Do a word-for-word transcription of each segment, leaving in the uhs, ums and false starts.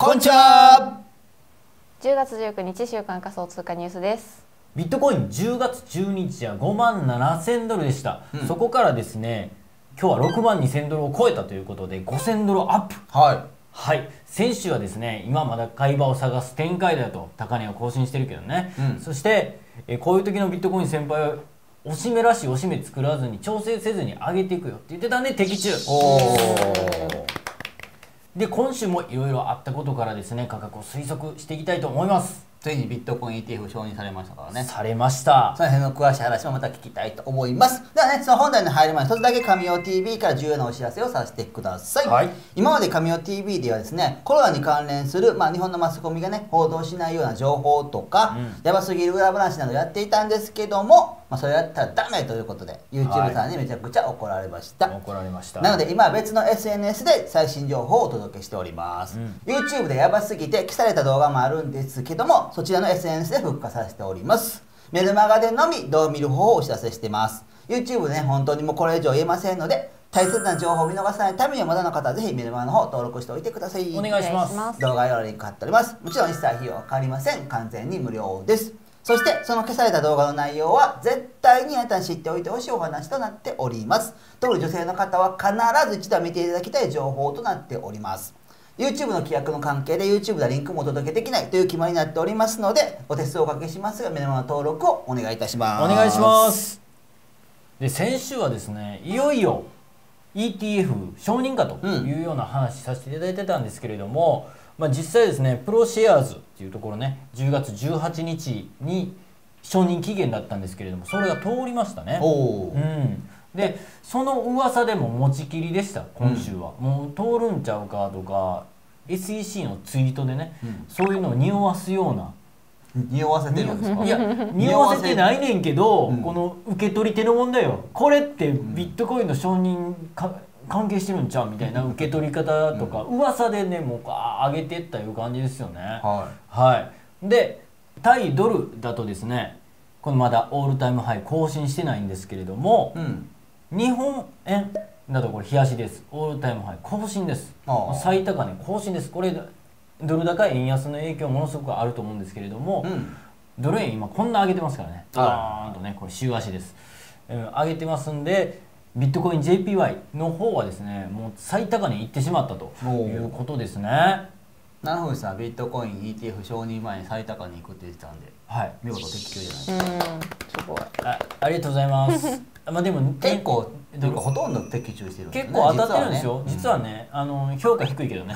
こんにちは。 じゅうがつじゅうくにち週間仮想通貨ニュースです。 ビットコインじゅうがつじゅうににちはごまんななせんドルでした、うん、そこからですね今日はろくまんにせんドルを超えたということでごせんドルアップ。 はい、 はい、先週はですね今まだ買い場を探す展開だと高値を更新してるけどね、うん、そしてえこういう時のビットコイン先輩は押し目らしい押し目作らずに調整せずに上げていくよって言ってたんで的中。おーで今週もいろいろあったことからですね価格を推測していきたいと思います。 ついにビットコイン イーティーエフ 承認されましたからね。 されました。 その辺の詳しい話もまた聞きたいと思います。ではね、その本題に入る前に一つだけ神尾 ティーブイ から重要なお知らせをさせてください。はい、今まで神尾 ティーブイ ではですねコロナに関連する、まあ、日本のマスコミがね報道しないような情報とか、うん、やばすぎる裏話などやっていたんですけども、まあ、それやったらダメということで YouTube さんにめちゃくちゃ怒られました。 はい、怒られました。 なので今は別の エスエヌエス で最新情報をお届けしております。うん、YouTube でやばすぎて消された動画もあるんですけどもそちらの エスエヌエス で復活させております。メルマガでのみどう見る方をお知らせしてます。 YouTube でね本当にもうこれ以上言えませんので大切な情報を見逃さないためにはまだの方はぜひメルマガの方登録しておいてください。 お願いします。 動画用リンク貼っております。もちろん一切費用はかかりません。完全に無料です。そしてその消された動画の内容は絶対にあなたに知っておいてほしいお話となっております。特に女性の方は必ず一度見ていただきたい情報となっております。YouTube の規約の関係で YouTube ではリンクもお届けできないという決まりになっておりますのでお手数をおかけしますがメルマガの登録をお願いいたします。 お願いします。で先週はですねいよいよ イーティーエフ 承認かというような話させていただいてたんですけれども、うん、まあ実際ですねプロシェアーズっていうところねじゅうがつじゅうはちにちに承認期限だったんですけれどもそれが通りましたね。おー、うんでその噂でも持ちきりでした今週は、うん、もう通るんちゃうかとか エスイーシー のツイートでね、うん、そういうのを匂わすような匂わせてるんですか？ いや匂わせてないねんけど、うん、この受け取り手の問題よ。これってビットコインの承認か関係してるんちゃうみたいな受け取り方とか、うん、噂でねもうあ上げてったいう感じですよね。はい、はい、で対ドルだとですねこのまだオールタイムハイ更新してないんですけれども、うん日本円だとこれ冷やしです。オールタイムハイ更新です。最高値更新です。これドル高円安の影響ものすごくあると思うんですけれども、うん、ドル円今こんな上げてますからね。バーンとねこれ週足です、うん、上げてますんでビットコイン ジェイピーワイ の方はですねもう最高値いってしまったということですね。 七文さんビットコイン イーティーエフ 承認前に最高値いくって言ってたんで、はい、見事的中じゃないですか。 すごいあ, ありがとうございますまあでも結構というかほとんど的中してるんですね。結構当たってるんですよ実はね、うん、あの評価低いけどね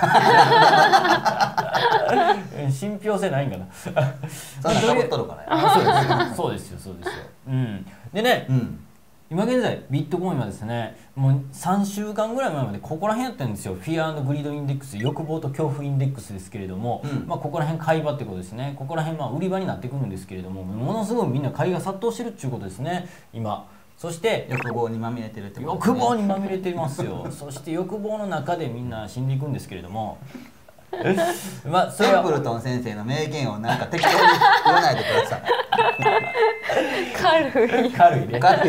信憑性ないんかなそんなかぶっとるからねそうですよそうですよ、うん、でね、うん今現在ビットコインはですねもうさんしゅうかんぐらい前までここら辺やったんですよ。フィア&グリードインデックス欲望と恐怖インデックスですけれども、うん、まあここら辺買い場ってことですね。ここら辺まあ売り場になってくるんですけれどもものすごいみんな買いが殺到してるっていうことですね今。そして欲望にまみれてるってことですね。欲望にまみれてますよそして欲望の中でみんな死んでいくんですけれどもまあそれはテンプルトン先生の名言をなんか適当に言わないでください軽い軽いね軽い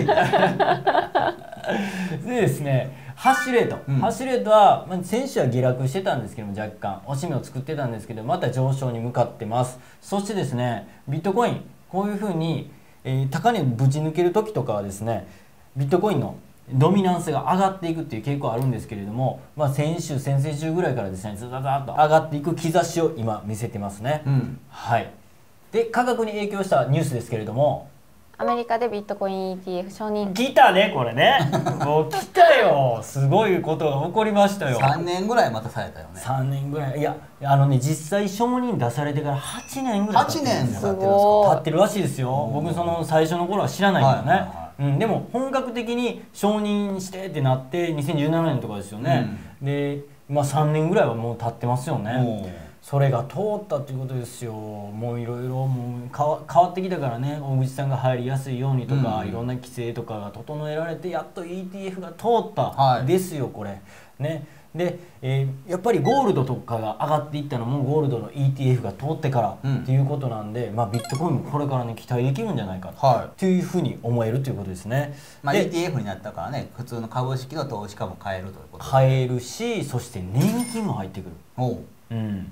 でですねハッシュレート、うん、ハッシュレートは、まあ、先週は下落してたんですけども若干押し目を作ってたんですけどまた上昇に向かってます。そしてですねビットコインこういうふうに、えー、高値をぶち抜ける時とかはですねビットコインのドミナンスが上がっていくっていう傾向あるんですけれども、まあ、先週先々週ぐらいからですねずだだっと上がっていく兆しを今見せてますね、うん、はいで価格に影響したニュースですけれどもアメリカでビットコイン イーティーエフ 承認来たねこれねもう来たよすごいことが起こりましたよ。 さんねんぐらい待たされたよね。 さんねんぐらいいやあのね実際承認出されてからはちねんぐらい経ってるんですよ。はちねんも経ってるんですか。 経ってるらしいですよ。僕その最初の頃は知らないからね、はいはいはいうん、でも本格的に承認してってなってにせんじゅうななねんとかですよね、うん、で、まあ、さんねんぐらいはもう経ってますよね。それが通ったっていうことですよ。もういろいろ変わってきたからね大口さんが入りやすいようにとか、うん、いろんな規制とかが整えられてやっと イーティーエフ が通ったですよ、はい、これね。で、えー、やっぱりゴールドとかが上がっていったのもゴールドの イーティーエフ が通ってからっていうことなんで、うんまあ、ビットコインもこれからね期待できるんじゃないかというふうに思えるということですね。 まあ、イーティーエフ になったからね普通の株式の投資家も買えるということで買えるしそして年金も入ってくる。おう、うん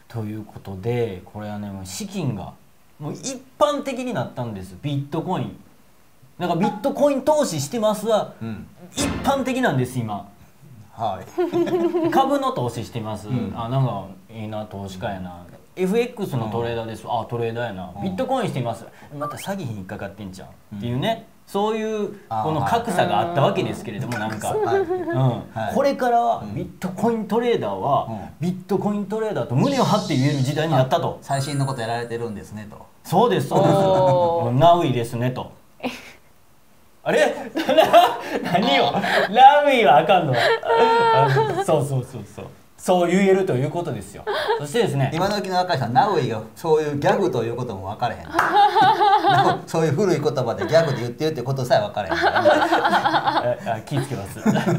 ということでこれはねもう資金がもう一般的になったんです。ビットコインなんかビットコイン投資してますは、うん、一般的なんです今。 はい、 株の投資してます、うん、あなんかいいな投資家やな、エフエックス のトレーダーです、うん、あトレーダーやな、うん、ビットコインしてますまた詐欺に引っかかってんじゃん、うん、っていうねそういうこの格差があったわけですけれども、なんか、はいうん、これからはビットコイントレーダーは、うん、ビットコイントレーダーと胸を張って言える時代になったと。 最新のことやられてるんですねと。 そうですそうですナウイですねと。あれ何よラウイはあかんのそうそうそうそうそう言えるということですよ。そしてですね今時の若い人はナウイがそういうギャグということも分かれへんそういう古い言葉でギャグで言ってるってことさえ分かれへんあ気ぃつけます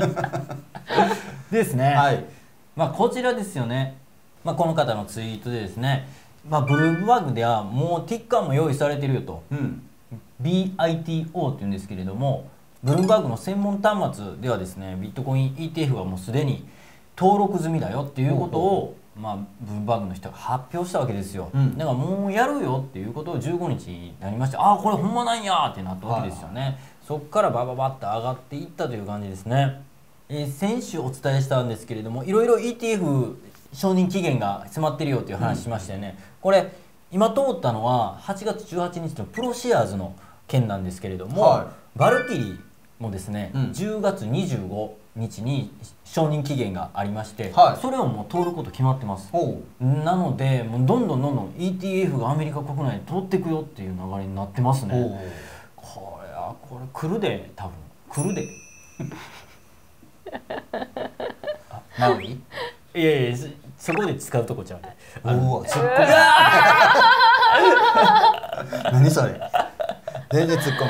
ですね、はい、まあこちらですよね、まあ、この方のツイートでですね、まあ、ブルームバーグではもうティッカーも用意されてるよと、うん、ビーアイティーオー っていうんですけれどもブルームバーグの専門端末ではですねビットコイン イーティーエフ はもうすでに登録済みだよっていうことを、まあ、ブルームバーグの人が発表したわけですよ、うん、だからもうやるよっていうことをじゅうごにちになりまして、ああこれほんまなんやってなったわけですよね、はい、そっからバババッと上がっていったという感じですね。えー、先週お伝えしたんですけれどもいろいろ イーティーエフ 承認期限が迫ってるよっていう話しましたよね、うん、これ今通ったのははちがつじゅうはちにちのプロシェアーズの件なんですけれども、はい、バルキリーもですね、うん、じゅうがつにじゅうごにちに承認期限がありまして、はい、それをもう通ること決まってます。なのでもうどんどんどんどん イーティーエフ がアメリカ国内に通っていくよっていう流れになってますね。これはこれ来るで多分来るであナウイいやいやそこで使うとこちゃうで。 おおツッコミ何それ全然ツッコミ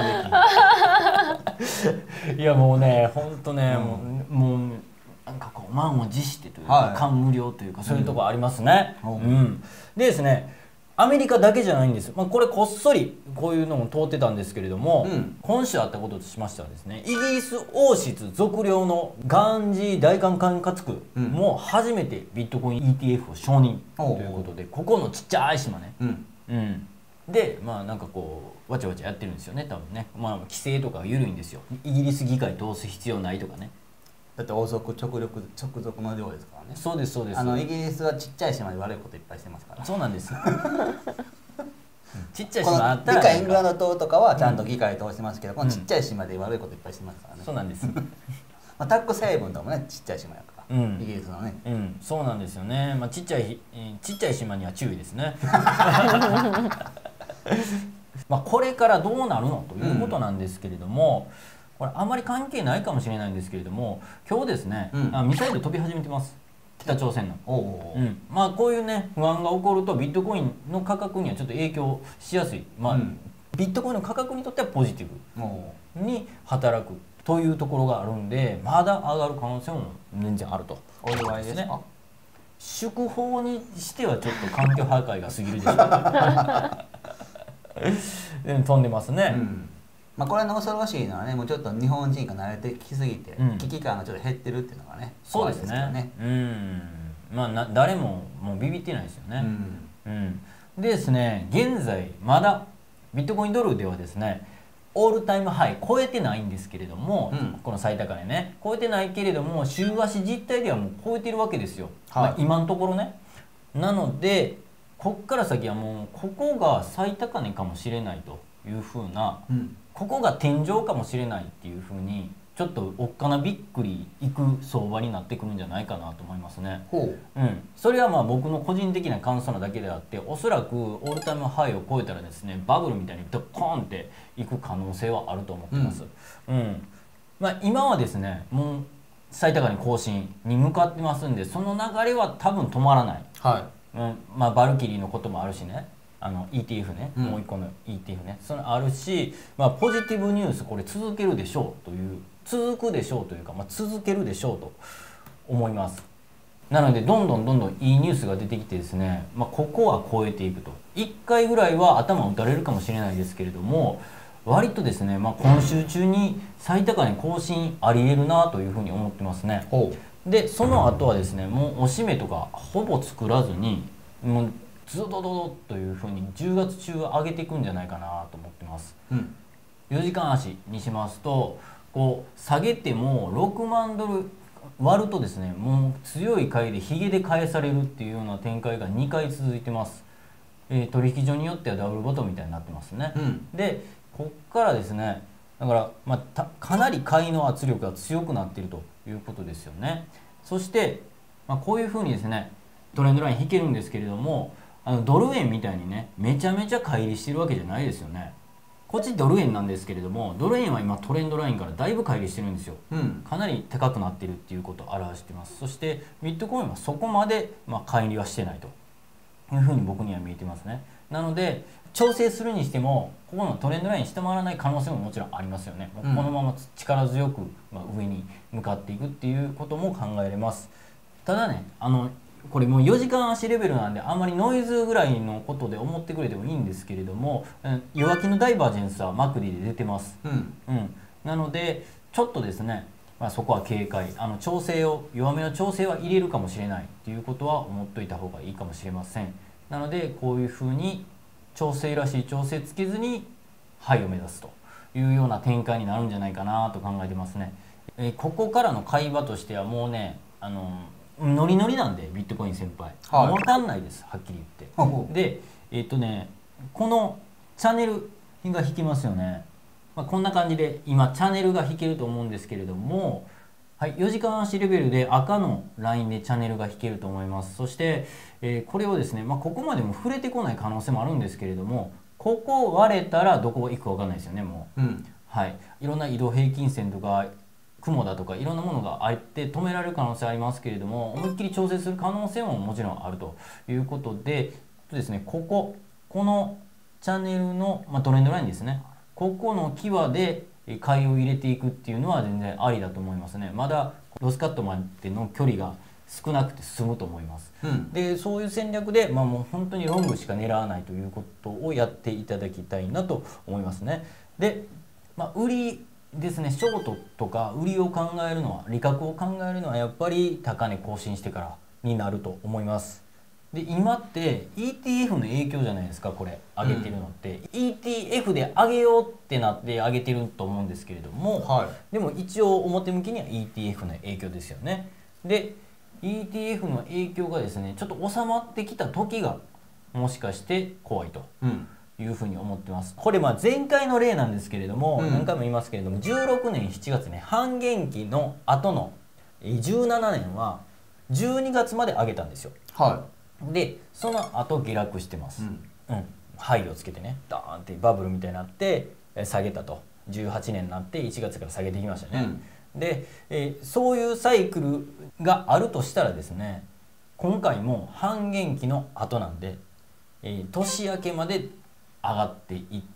できんいやもうねほんとね、うん、もうもうなんかこう満を持してというか、はい、感無量というかそういうところありますね、うんうん、でですねアメリカだけじゃないんです、まあ、これこっそりこういうのも通ってたんですけれども、うん、今週あったこととしましてはですねイギリス王室属領のガンジー大韓管轄区も初めてビットコイン イーティーエフ を承認ということで、ここのちっちゃい島ね、うんうん、でまあなんかこうわちゃわちゃやってるんですよね多分ね、まあ、規制とか緩いんですよ。イギリス議会通す必要ないとかね。 だって王族直力直属の領ですからね。 そうですそうです。 あのイギリスはちっちゃい島で悪いこといっぱいしてますから。 そうなんですちっちゃい島あったら理科イングランド島とかはちゃんと議会通してますけど、うん、このちっちゃい島で悪いこといっぱいしてますからね。 そうなんですまあタック成分とかもねちっちゃい島やから、うん、イギリスのね、 うん、そうなんですよね。まあちっちゃいちっちゃい島には注意ですねまあこれからどうなるのということなんですけれども、うん、これあまり関係ないかもしれないんですけれども今日ですね、うん、あミサイル飛び始めてます北朝鮮の。うん、まあこういうね不安が起こるとビットコインの価格にはちょっと影響しやすい、まあうん、ビットコインの価格にとってはポジティブに働くというところがあるんでまだ上がる可能性も全然あると。 お祝いですね。 祝報にしてはちょっと環境破壊が過ぎるでしょう飛んでますね、うん、 まあこれの恐ろしいのはねもうちょっと日本人が慣れてきすぎて、うん、危機感がちょっと減ってるっていうのがねそうですね。ねうんまあな誰ももうビビってないですよね、うんうん、でですね現在まだビットコインドルではですねオールタイムハイ超えてないんですけれども、うん、この最高値ね超えてないけれども週足実態ではもう超えてるわけですよ、はいまあ、今のところね。なのでこっから先はもうここが最高値かもしれないというふうな、うん、ここが天井かもしれないっていうふうにちょっとおっかなびっくりいく相場になってくるんじゃないかなと思いますね。ほう、うん、それはまあ僕の個人的な感想なだけであっておそらくオールタイムハイを超えたらですねバブルみたいにドコーンっていく可能性はあると思ってます、うんうんまあ、今はですねもう最高値更新に向かってますんでその流れは多分止まらない、はいうんまあ、バルキリーのこともあるしねあの イーティーエフ ね、うん、もう一個の イーティーエフ ねそのあるし、まあ、ポジティブニュースこれ続けるでしょうという続くでしょうというか、まあ、続けるでしょうと思います。なのでどんどんどんどんいいニュースが出てきてですね、まあ、ここは超えていくといっかいぐらいは頭を打たれるかもしれないですけれども割とですね、まあ、今週中に最高値更新ありえるなというふうに思ってますね。でその後はですねもうおしめとかほぼ作らずにもうズドドドというふうにじゅうがつ中は上げていくんじゃないかなと思ってます。うん、よじかん足にしますとこう下げてもろくまんドル割るとですね、もう強い買いでヒゲで返されるっていうような展開がにかい続いてます。えー、取引所によってはダブルボトムみたいになってますね。うん、でこっからですね、だから、まあ、かなり買いの圧力が強くなっているということですよね。そして、まあ、こういうふうにですねトレンドライン引けるんですけれども、あのドル円みたいにねめちゃめちゃ乖離してるわけじゃないですよね。こっちドル円なんですけれども、ドル円は今トレンドラインからだいぶ乖離してるんですよ。うん、かなり高くなっているっていうことを表しています。そしてビットコインはそこまで、まあ、乖離はしてないというふうに僕には見えてますね。なので調整するにしてもここのトレンドライン下回らない可能性ももちろんありますよね。うん、このまま力強く、まあ、上に向かっていくっていうことも考えられます。ただね、あのこれもうよじかん足レベルなんであんまりノイズぐらいのことで思ってくれてもいいんですけれども、弱気のダイバージェンスはマクディで出てます。うんうん、なのでちょっとですね、まあ、そこは警戒、あの調整を弱めの調整は入れるかもしれないっていうことは思っといた方がいいかもしれません。なのでこういうふうに調整らしい調整つけずにハイを目指すというような展開になるんじゃないかなと考えてますね。えー、ここからの買い場としてはもうね、あのノリノリなんでビットコイン先輩、はい、分かんないです、はっきり言って。でえっとねこのチャンネルが引きますよね。まあ、こんな感じで今チャンネルが引けると思うんですけれども、はい、よじかん足レベルで赤のラインでチャンネルが引けると思います。そして、えー、これをですね、まあ、ここまでも触れてこない可能性もあるんですけれども、ここ割れたらどこ行くか分かんないですよねもう、うん、はい、いろんな移動平均線とか雲だとかいろんなものがあって止められる可能性ありますけれども、思いっきり調整する可能性ももちろんあるということでですね、こここのチャンネルの、まあ、トレンドラインですね、ここの際で買いを入れていくっていうのは全然ありだと思いますね。まだロスカットまでの距離が少なくて済むと思います。うん、でそういう戦略で、まあ、もう本当にロングしか狙わないということをやっていただきたいなと思いますね。で、まあ、売りですね、ショートとか売りを考えるのは、利確を考えるのはやっぱり高値更新してからになると思います。で今って イーティーエフ の影響じゃないですか、これ上げてるのって、うん、イーティーエフ で上げようってなって上げてると思うんですけれども、はい、でも一応表向きには イーティーエフ の影響ですよね。で イーティーエフ の影響がですねちょっと収まってきた時がもしかして怖いと、うんいうふうに思ってます。これまあ前回の例なんですけれども、うん、何回も言いますけれどもじゅうろくねんしちがつね、半減期の後のじゅうななねんはじゅうにがつまで上げたんですよ。はい、でその後下落してます。うんうん、ハイをつけてねダーンってバブルみたいになって下げたと、じゅうはちねんになっていちがつから下げてきましたね。うん、で、えー、そういうサイクルがあるとしたらですね、今回も半減期の後なんで、えー、年明けまで上がっていって、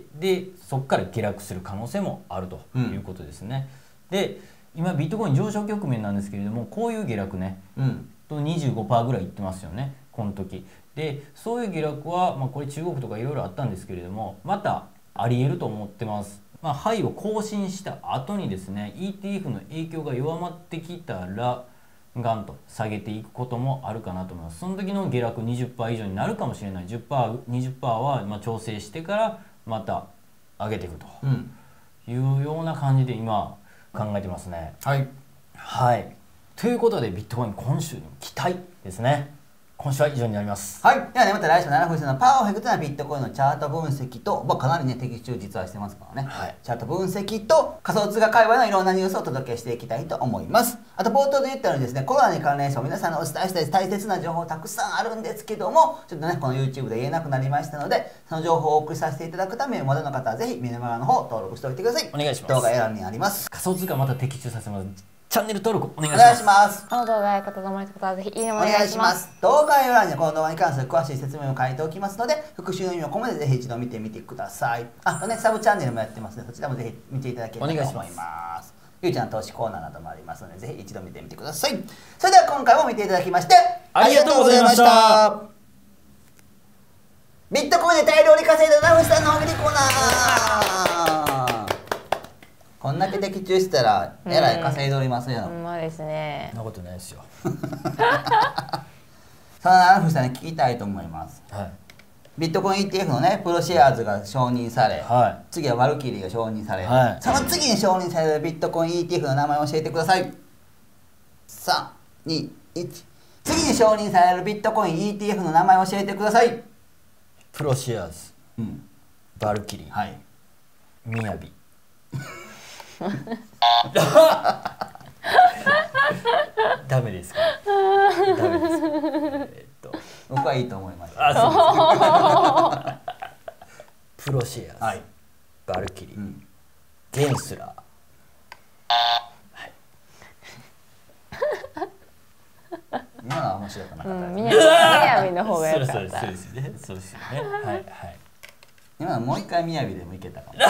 でそこから下落する可能性もあるということですね。うん、で今ビットコイン上昇局面なんですけれども、こういう下落ね、うん、と にじゅうごパーセント ぐらいいってますよねこの時で。そういう下落は、まあ、これ中国とかいろいろあったんですけれどもまたありえると思ってます。まあ、ハイを更新した後にですね イーティーエフ の影響が弱まってきたらガンと下げていくこともあるかなと思います。その時の下落 にじゅっパーセント 以上になるかもしれない。 じゅっパーセント、にじゅっパーセント はまあ調整してからまた上げていくというような感じで今考えてますね。はい、はい、ということでビットコイン今週に期待ですね。今週は以上になります。はい、ではねまた来週ななふんのパーフェクトなビットコインのチャート分析と、まあ、かなりね的中実はしてますからね、はい、チャート分析と仮想通貨界隈のいろんなニュースをお届けしていきたいと思います。あと冒頭で言ったようにですね、コロナに関連して皆さんにお伝えしたい大切な情報たくさんあるんですけども、ちょっとねこの YouTube で言えなくなりましたので、その情報をお送りさせていただくためにまだの方はぜひメルマガの方登録しておいてください。お願いします。動画欄にあります。仮想通貨また的中させます。チャンネル登録お願いします。 この動画が良かったと思われた方はぜひいいねお願いします。 動画欄にこの動画に関する詳しい説明を書いておきますので、復習の意味を込めてぜひ一度見てみてください。あとねサブチャンネルもやってますので、そちらもぜひ見ていただければと思います。ゆうちゃん投資コーナーなどもありますので、ぜひ一度見てみてください。それでは今回も見ていただきましてありがとうございました。ビットコインで大量に稼いだナフシさんの大喜利コーナー。こんだけ的中したらえらい稼いでおりますよ。 ほんまですね。 そんなことないですよ。 その七藤さんに聞きたいと思います。 はいビットコイン イーティーエフ のねプロシェアーズが承認され、 は次はワルキリーが承認され、 はいその次に承認されるビットコイン イーティーエフ の名前を教えてください。さんにいち、次に承認されるビットコイン イーティーエフ の名前を教えてください。 プロシアーズ、 うん、 バルキリー、 はい。 みやびダメですか？ダメです。えっと僕はいいと思います。 あ、そうです。プロシアーズ、 はい、 バルキリー、 うん、 ゲンスラー。はい。 今のは面白くなかったですね。 みやびの方が良かった。 そうですそうですよね。そうですよね。はいはい。 今のもう一回みやびでもいけたかも。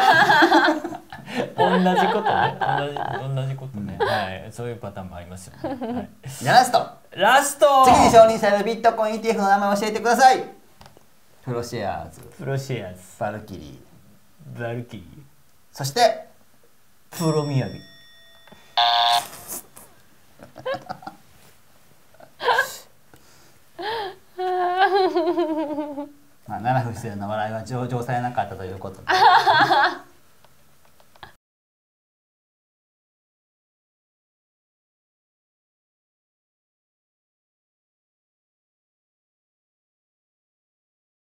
同じことね。同じ同じことね。はい。そういうパターンもありますよね。はい。 じゃあラスト。 ラスト。 次に承認されるビットコイン イーティーエフ の名前を教えてください。プロシェアーズ、 プロシェアーズ、 バルキリー、 バルキリー、 そしてプロミヤビ。 まあ七不自然な笑いは上場されなかったということで